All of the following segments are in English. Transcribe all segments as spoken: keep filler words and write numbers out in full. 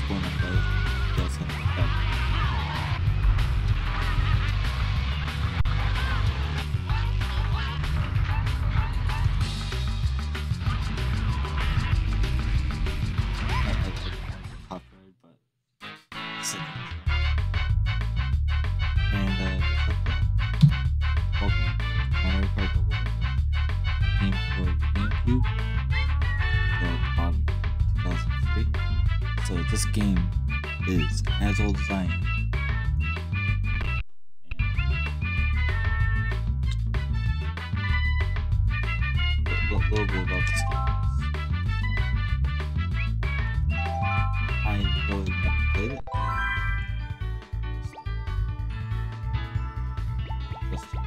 going on, guys. You guys have that. I had to copyright, but sick. And uh, just like that. Welcome to Mario Kart Double Dash. Game for the GameCube. The bottom two thousand three. So this game is as old as I am. And a little bit about this game. I really never played it. Just, just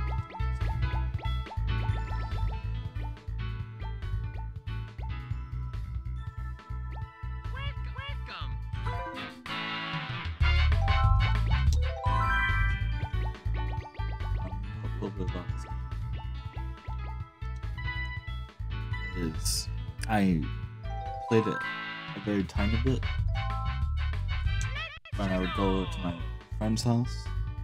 a little bit about this game is I played it a very tiny bit when I would go to my friend's house.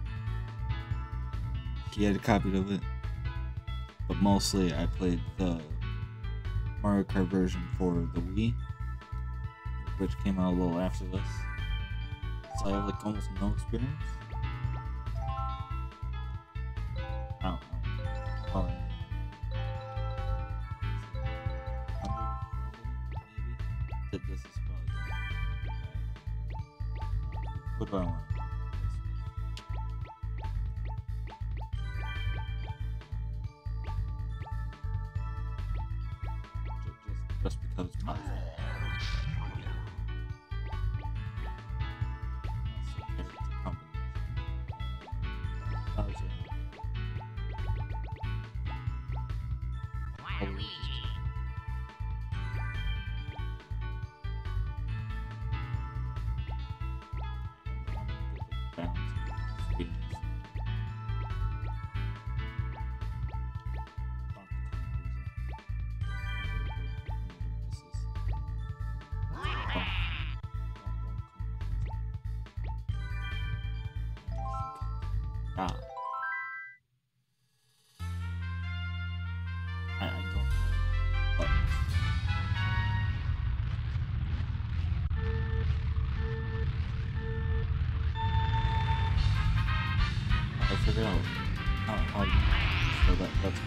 He had a copy of it, but mostly I played the Mario Kart version for the Wii, which came out a little after this. So I have like almost no experience. I don't know. Probably. Maybe. This is probably good. What do I want? Just, just because it's possible. Ah. I, I don't know buttons. I figured out how, how to so that that's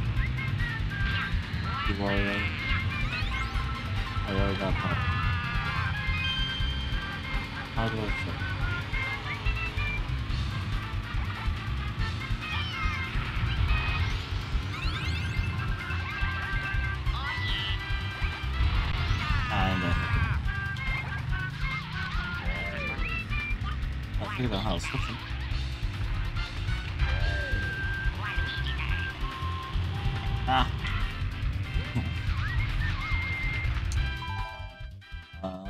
you've already I already got that. How do I say? I figured out how to switch them. Ah! uh...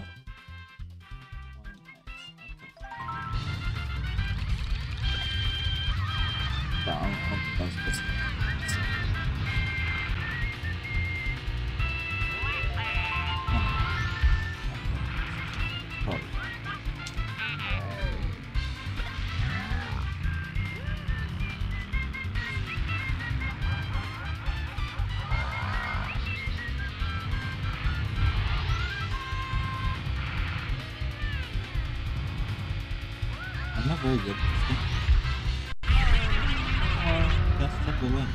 Yeah, I don't think that was supposed to. I'm not very good at this game. Uh, that's not the way.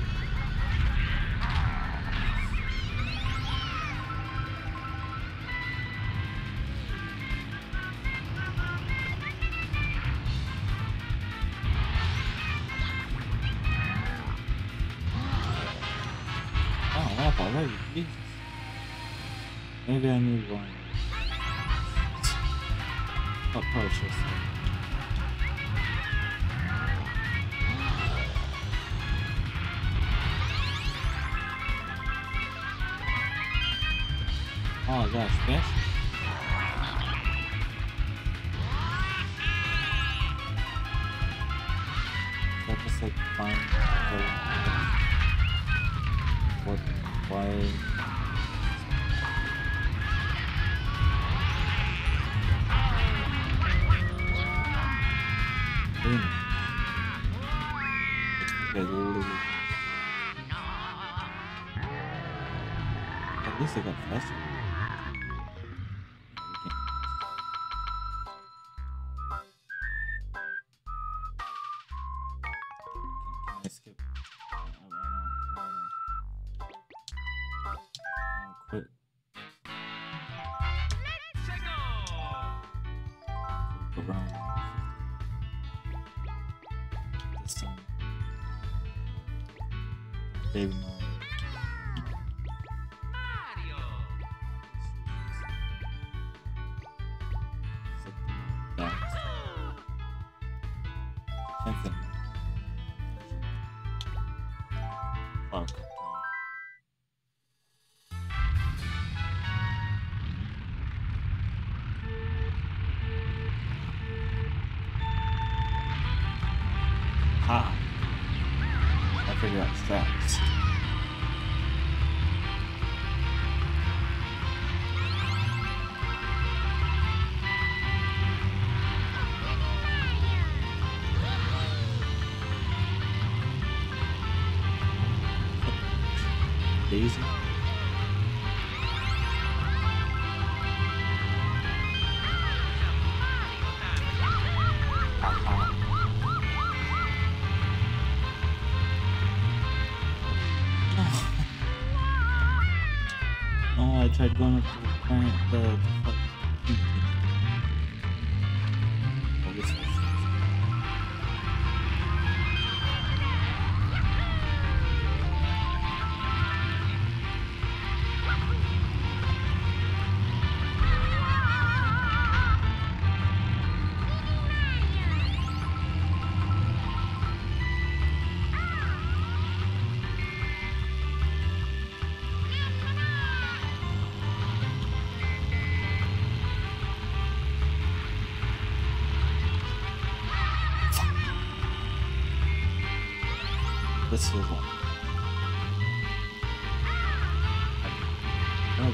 Oh, lap already. Jesus. Maybe I need one. Oh, purchase. Oh gosh, yes. So just like find what why still got faster. Can I skip? I don't know. I'll quit. Go around. This time. Baby Mario. Ha! I figured out strats. Daisy. Oh, I tried going up to the planet, the, the fucking oh, this was this feels like. Oh.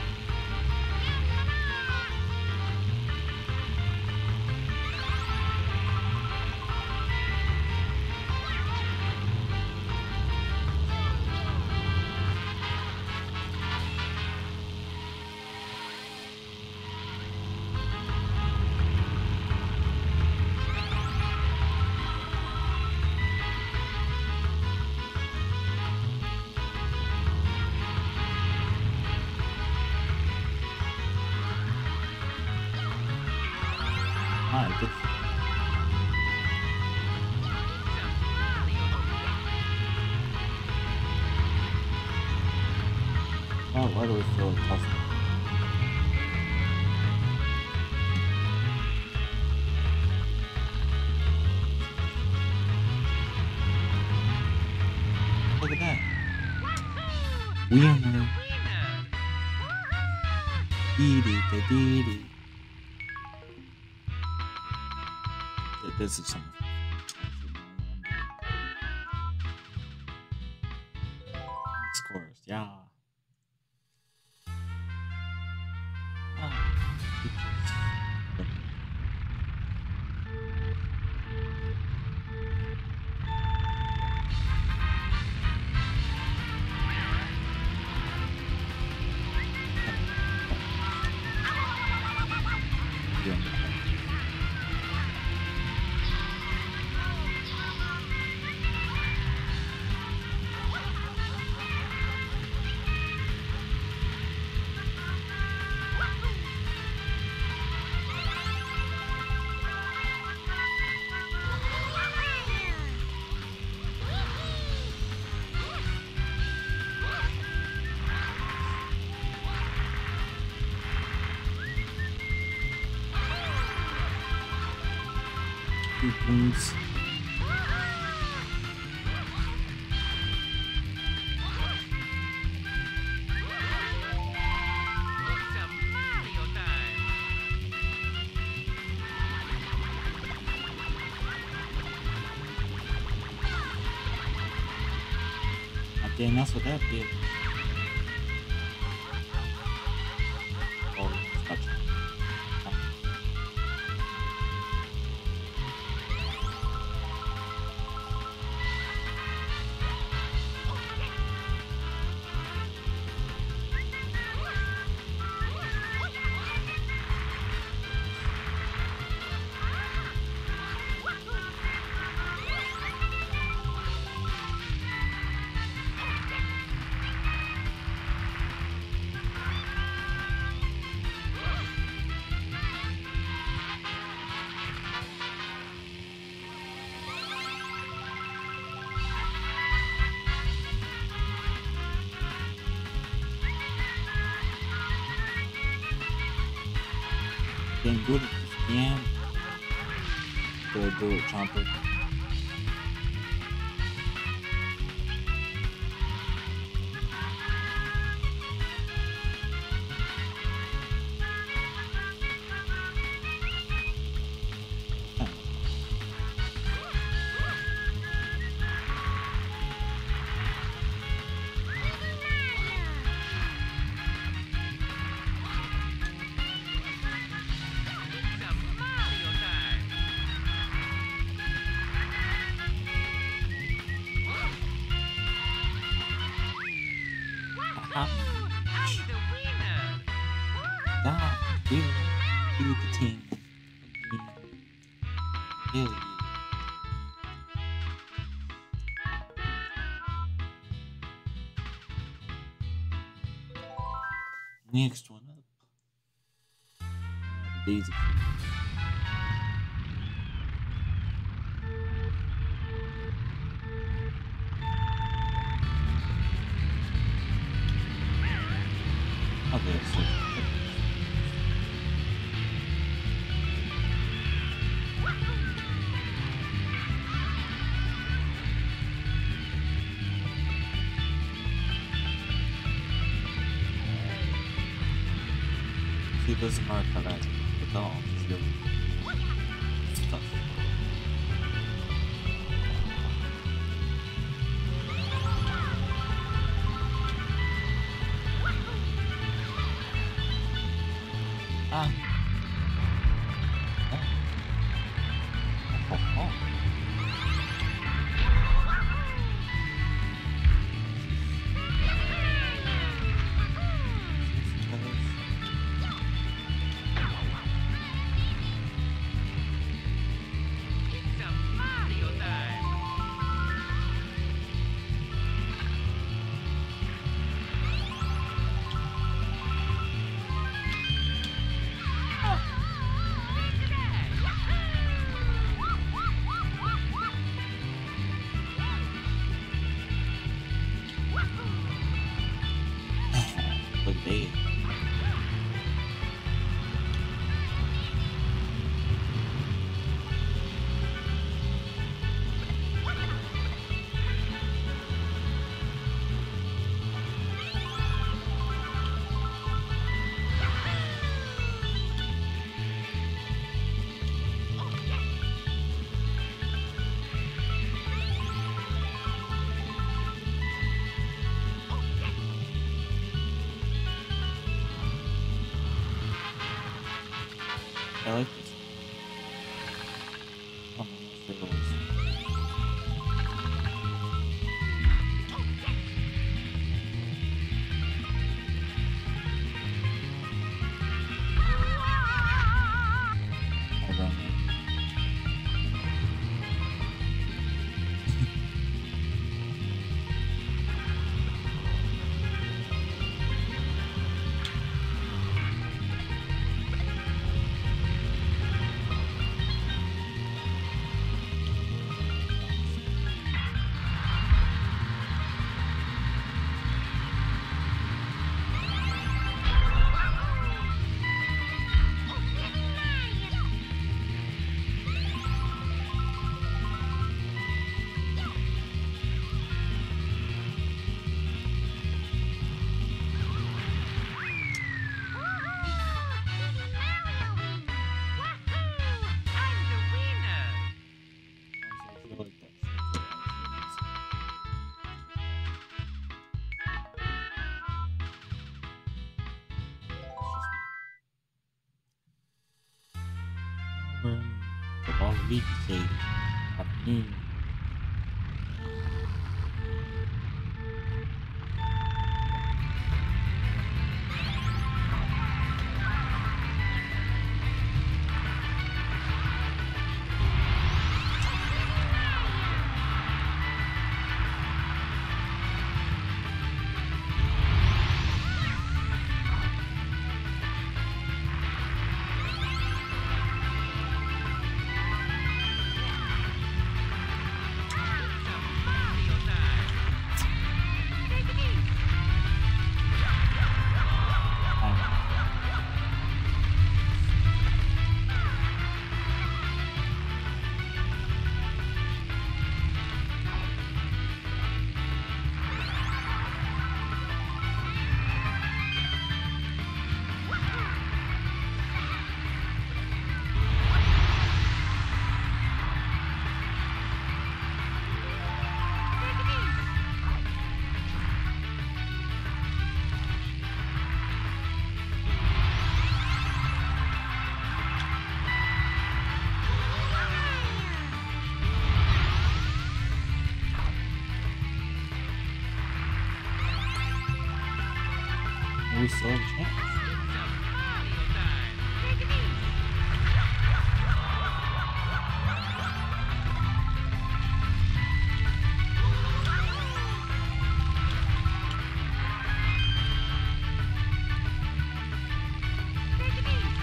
Ah, good. Oh, why do we feel tough? Look at that. Winner. Dee-dee-dee-dee-dee. This is something. Scores, yeah. Ah, yeah. Points. Again, that's what that did. Oh, gotcha. Getting good at this game. Go do it, Chomper. I'm the winner. Now, we will be the team. Yeah. Next one up. Daisy. Okay, so see, this is Mario Kart Double Dash, but no, it's really it's tough. Ah. Oh. Oh, oh. It's a Mario time. Look there. I like this. Oh, my gosh, hold on. The ball Luigi said, I mean, we still have a chance. Mario time. Take it easy. Take it easy.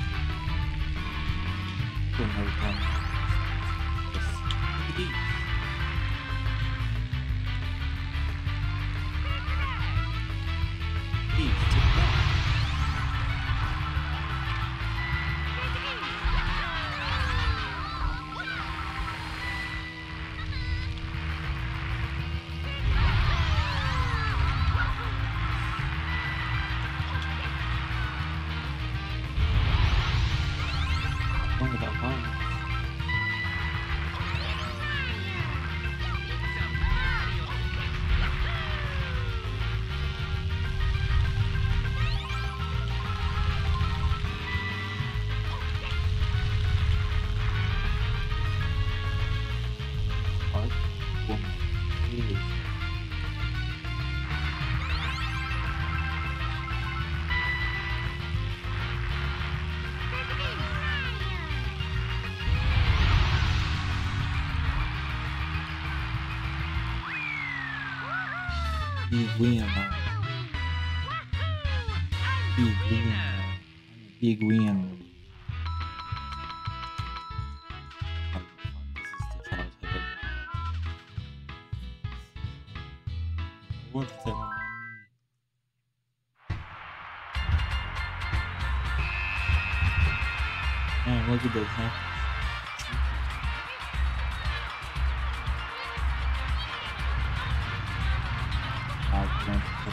Don't have time. Just take it easy. Easy, take it back. Wrong with that bomb. Art woman is big win now. Big win. Big win. Oh, this is the childhood. What's that on me? Man, look at those happens. I can't put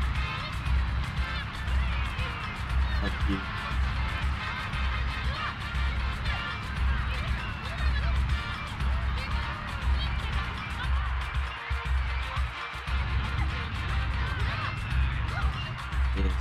Fuck you. Yes.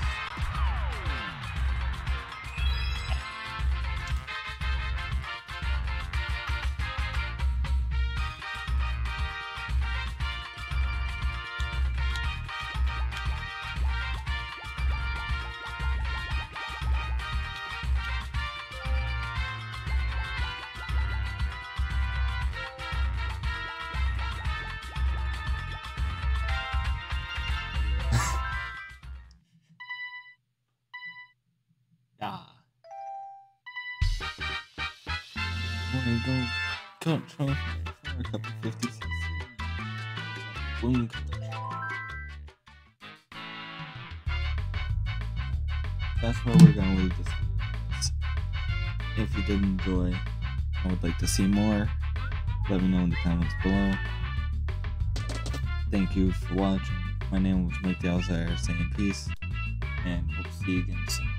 Yeah. We're going to cut trophy for a couple fifty C C. Boom collection. That's where we're going to leave this video, guys. If you did enjoy and would like to see more, let me know in the comments below. Thank you for watching. My name was Mike Dalzire saying peace, and hope to see you again soon.